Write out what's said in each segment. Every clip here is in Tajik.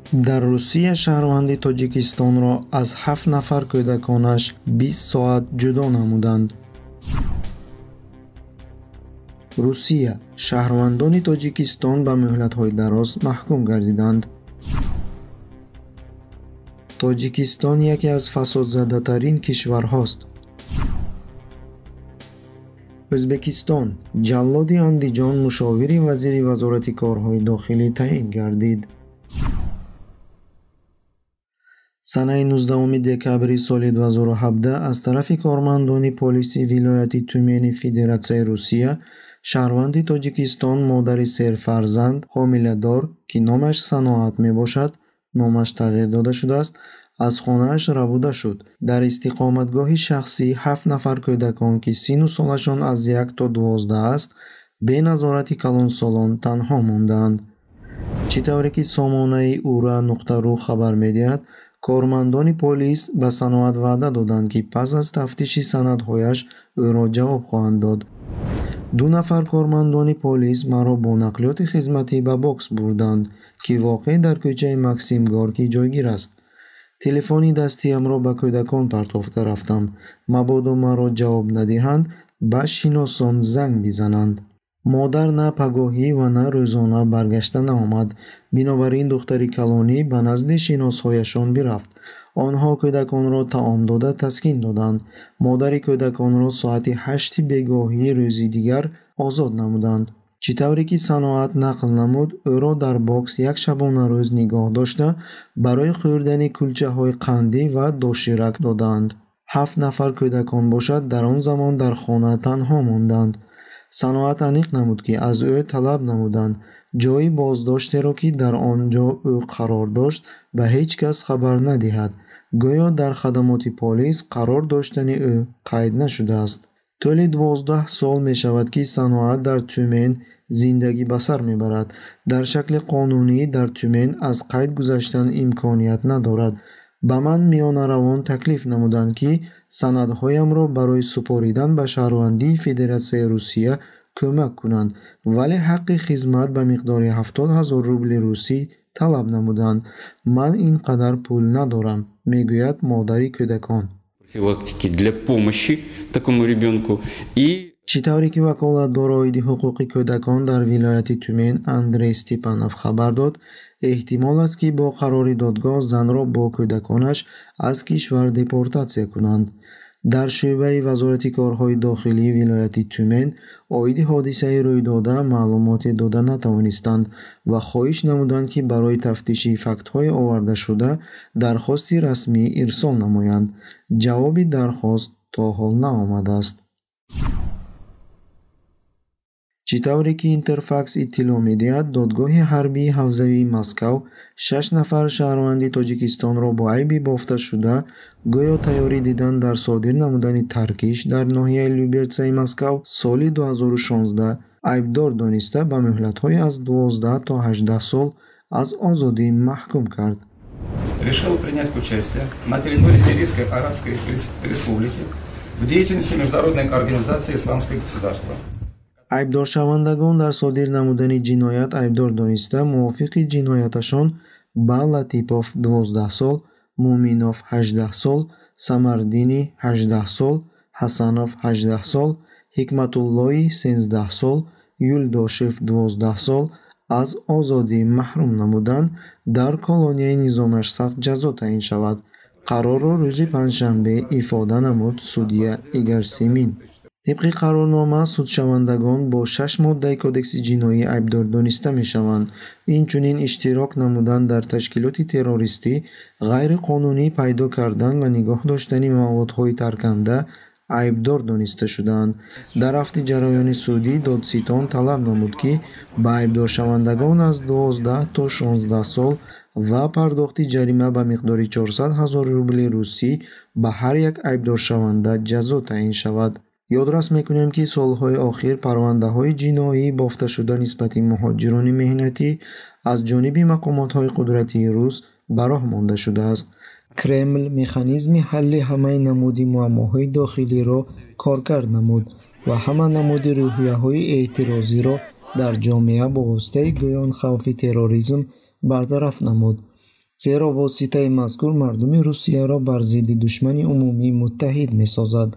дар Русия шаҳрванди Тоҷикистонро аз 7 нафар кӯдаконаш 20 соат ҷудо намуданд. Русия: шаҳрвандони Тоҷикистон ба муҳлатҳои дароз маҳкум гардиданд. Тоҷикистон яке аз фасодзадатарин кишварҳост. Ӯзбекистон: ҷаллоди Андиҷон мушовири вазири вазорати корҳои дохилӣ таъин гардид. санаи 19 декабри соли 2017 аз тарафи кормандони полиси вилояти Тюмени Федератсияи Русия, шаҳрванди Тоҷикистон модари серфарзанд ҳомиладор, ки номаш Саноат мебошад, номаш тағйир дода шудааст, аз хонааш равуда шуд. Дар истиқоматгоҳи шахсӣ 7 нафар кӯдакон, ки сину солашон аз 1 то 12 аст, бе назорати калонсолон танҳо мондаанд. чӣ тавре ки сомонаи ura.ru хабар медиҳад, кормандони полис ба Саноат ваъда доданд, ки пас аз тафтиши санадҳояш ӯро ҷавоб хоҳанд дод. 2 нафар кормандони полис маро бо нақлиёти хизматӣ ба бокс бурданд, ки воқеъ дар кӯчаи Максим Горкӣ ҷойгир аст. телефони дастиамро ба кӯдакон партофта рафтам. мабодо маро ҷавоб надиҳанд, ба шиносон занг бизананд. модар на пагоҳӣ ва на рӯзона баргашта наомад. бинобар ин духтари калонӣ ба назди шиносҳояшон бирафт. онҳо кӯдаконро таом дода таскин доданд. модари кӯдаконро соати 8 бегоҳии рӯзи дигар озод намуданд. чӣ тавре ки Саноат нақл намуд, ӯро дар бокс як шабонарӯз нигоҳ дошта, барои хӯрдани кулчаҳои қандӣ ва доширак доданд. 7 нафар кӯдакон бошад, дар он замон дар хона танҳо монданд. Саноат аниқ намуд, ки аз ӯ талаб намуданд ҷойи боздоштеро, ки дар он ҷо ӯ қарор дошт, ба ҳеҷ кас хабар надиҳад. гӯё дар хадамоти полис қарор доштани ӯ қайд нашудааст. тӯли 12 сол мешавад, ки Саноат дар Тюмен зиндагӣ ба сар мебарад. дар шакли қонунӣ дар Тюмен аз қайд гузаштан имконият надорад. ба ман миёнаравон таклиф намуданд, ки санадҳоямро барои супоридан ба шаҳрвандии Федератсияи Русия кӯмак кунанд, вале ҳаққи хизмат ба миқдори 70 000 рубли русӣ талаб намуданд. ман ин қадар пул надорам, мегӯяд модари кӯдакон. для помощи такому ребенку и чӣ тавре ки ваколатдор оиди ҳуқуқи кӯдакон дар вилояти Тюмен Андрей Степанов хабар дод, эҳтимол аст, ки бо қарори додгоҳ занро бо кӯдаконаш аз кишвар депортатсия кунанд. дар шӯъбаи вазорати корҳои дохилии вилояти Тюмен оиди ҳодисаи рӯйдода маълумоте дода натавонистанд ва хоҳиш намуданд, ки барои тафтиши фактҳои овардашуда дархости расмӣ ирсол намоянд. ҷавоби дархост то ҳол наомадааст. чӣ тавре ки Интерфакс иттилоъ медиҳад, додгоҳи ҳарбии ҳавзавии Москав 6 нафар шаҳрванди Тоҷикистонро бо айби бофташуда гӯё тайёрӣ диданд дар содир намудани таркиш дар ноҳияи Люберцияи Москав соли 2016 айбдор дониста ба муҳлатҳои аз 12 то 18 сол аз озодӣ маҳкум кард. решил принять участие на территории Сирийской Арабской Республики в деятельности Международной организации Исламское государство. айбдоршавандагон дар содир намудани ҷиноят айбдор дониста мувофиқи ҷинояташон ба Латипов 12 сол, Муминов 18 сол, Самардини 18 сол, Ҳасанов 18 сол, Ҳикматуллои 13 сол, Юлдошев 12 сол аз озодӣ маҳрум намуданд. дар колонияи низомаш сахт ҷазо таъин шавад. қарорро рӯзи панҷшанбе ифода намуд судя Игор Семин. طبق قرارنامه судшавандагон бо 6 моддаи кодекси ҷиноӣ айбдор дониста мешаванд. инчунин иштирок намудан дар ташкилоти террористӣ, ғайриқонунӣ пайдо кардан ва нигоҳ доштани маводҳои тарканда айбдор дониста шудаанд. дар рафти ҷараёни судӣ додситон талаб намуд, ки ба айбдоршавандагон аз 12 то 16 сол ва пардохти ҷарима ба миқдори 400 000 рубли русӣ ба ҳар як айбдоршаванда ҷазо таъин шавад. ёдрас мекунем, ки солҳои охир парвандаҳои ҷиноӣ бофташуда нисбати муҳоҷирони меҳнатӣ аз ҷониби мақомотҳои қудратии рус ба роҳ монда шудааст. кремл механизми ҳалли ҳамаи намуди муаммоҳои дохилиро коркард намуд ва ҳама намуди рӯҳияҳои эътирозиро дар ҷомеа бо воситаи гӯён хавфи терроризм бартараф намуд. зеро воситаи мазкур мардуми Русияро бар зидди душмани умумӣ муттаҳид месозад.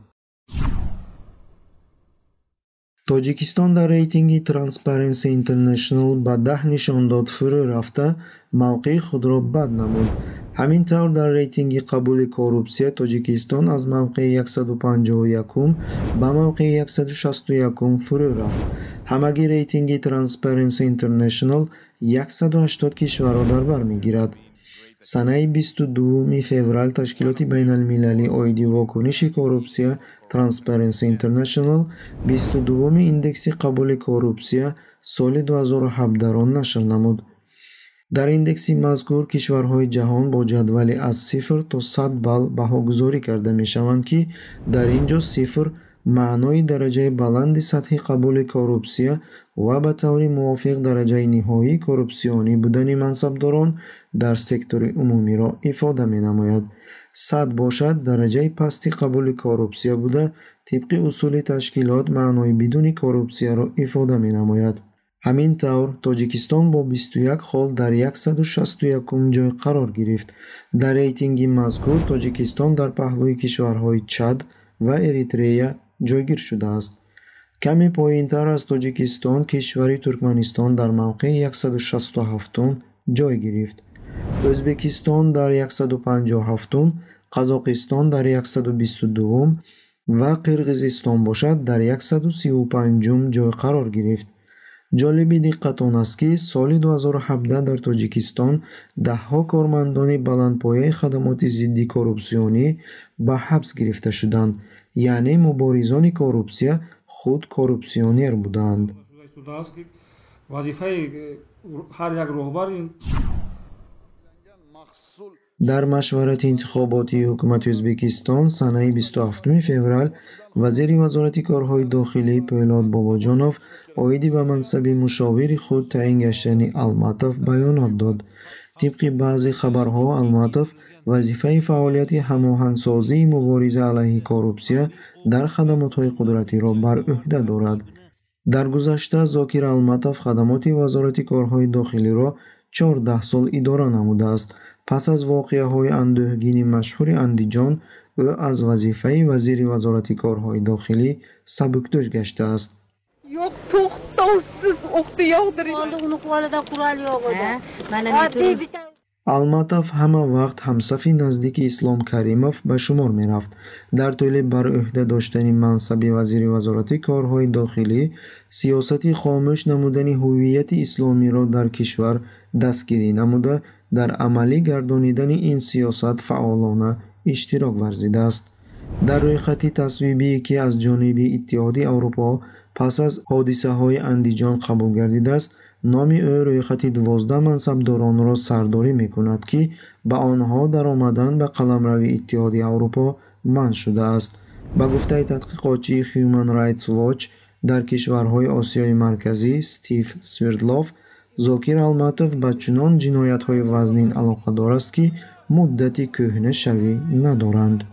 Тоҷикистон дар рейтинги Transparency International ба 10 нишондод фурӯ рафта, мавқеи худро бад намуд. ҳамин тавр дар рейтинги қабули коррупсия Тоҷикистон аз мавқеи 151 ба мавқеи 161 фурӯ рафт. ҳамагӣ рейтинги Transparency International 180 кишварро дар бар мегирад. санаи 22 феврал ташкилоти байналмилалии оиди вокуниши коррупсия Transparency International 22 индекси қабули коррупсия соли 2017-ро нашр намуд. дар индекси мазкур кишварҳои ҷаҳон бо ҷадвале аз 0 то 100 балл баҳогузорӣ карда мешаванд, ки дар ин ҷо 0 маънои дараҷаи баланди сатҳи қабули коррупсия ва ба таври мувофиқ дараҷаи ниҳоии коррупсионӣ будани мансабдорон дар сектори умумиро ифода менамояд. 100 бошад дараҷаи пасти қабули коррупсия буда, тибқи усули ташкилот маънои бидуни коррупсияро ифода менамояд. ҳамин тавр Тоҷикистон бо 21 хол дар 161 ҷой қарор гирифт. дар рейтинги мазкур Тоҷикистон дар паҳлӯи кишварҳои Чад ва Эритрея ҷойгир шудааст. каме поинтар аз Тоҷикистон кишвари Туркманистон дар мавқеи 167 ҷой гирифт. Ӯзбекистон дар 157, Қазоқистон дар 122 ва Қирғизистон бошад дар 135 ҷой қарор гирифт. ҷолиби диққат он аст, ки соли 2017 дар Тоҷикистон даҳҳо кормандони баландпояи хадамоти зидди коррупсионӣ ба ҳабс гирифта шуданд, яъне муборизони коррупсия худ коррупсионер буданд. дар машварати интихоботии ҳукумати Ӯзбекистон санаи 27 феврал вазири вазорати корҳои дохилӣ Пойлод Бобоҷонов оиди ба мансаби мушовири худ таъин гаштани Алматов баёнот дод. тибқи баъзе хабарҳо Алматов вазифаи фаъолияти ҳамоҳангсозии мубориза алайҳи коррупсия дар хадамотҳои қудратиро бар ӯҳда дорад. дар гузашта Зокир Алматов хадамоти вазорати корҳои дохилиро 14 сол идора намудааст. пас аз воқеаҳои андӯҳгини машҳури Андиҷон, ӯ аз вазифаи вазири вазорати корҳои дохилӣ сабукдӯш гаштааст. Yo'q, to'xtovsiz o'qni yog'diring. Uni qo'lida qurol yo'q edi. Mana Алматов ҳама вақт ҳамсафи наздики Ислом Каримов ба шумор мерафт. дар тӯли бар ӯҳда доштани мансаби вазири вазорати корҳои дохилӣ, сиёсати хомӯш намудани ҳуввияти исломиро дар кишвар дастгирӣ намуда, дар амалӣ гардонидани ин сиёсат фаъолона иштирок варзидааст. дар рӯйхати тасвибие, ки аз ҷониби Иттиҳоди Аврупо пас аз ҳодисаҳои Андиҷон қабул гардидааст, номи ӯ рӯйхати 12 мансабдоронро сардорӣ мекунад, ки ба онҳо даромадан ба қаламрави Иттиҳоди Аврупо манъ шудааст. ба гуфтаи тадқиқотчии Human Rights Watch дар кишварҳои Осиёи Марказӣ Стив Свердлов, Зокир Алматов ба чунон ҷиноятҳои вазнин алоқадор аст, ки муддати кӯҳна шавӣ надоранд.